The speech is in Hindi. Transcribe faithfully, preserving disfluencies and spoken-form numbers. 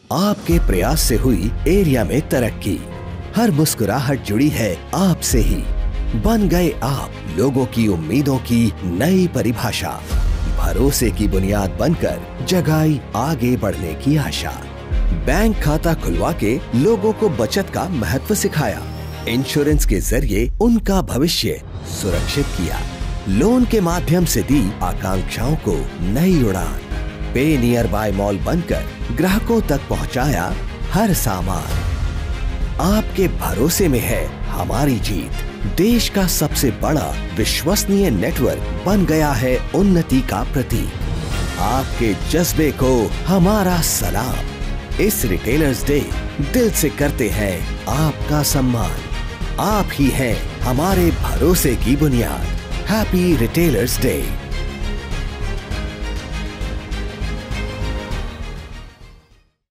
आपके प्रयास से हुई एरिया में तरक्की। हर मुस्कुराहट जुड़ी है आपसे ही। बन गए आप लोगों की उम्मीदों की नई परिभाषा। भरोसे की बुनियाद बनकर जगाई आगे बढ़ने की आशा। बैंक खाता खुलवा के लोगों को बचत का महत्व सिखाया। इंश्योरेंस के जरिए उनका भविष्य सुरक्षित किया। लोन के माध्यम से दी आकांक्षाओं को नई उड़ान। पे नियर बाय मॉल बनकर ग्राहकों तक पहुंचाया हर सामान। आपके भरोसे में है हमारी जीत। देश का सबसे बड़ा विश्वसनीय नेटवर्क बन गया है उन्नति का प्रतीक। आपके जज्बे को हमारा सलाम। इस रिटेलर्स डे दिल से करते हैं आपका सम्मान। आप ही हैं हमारे भरोसे की बुनियाद। Happy retailers day.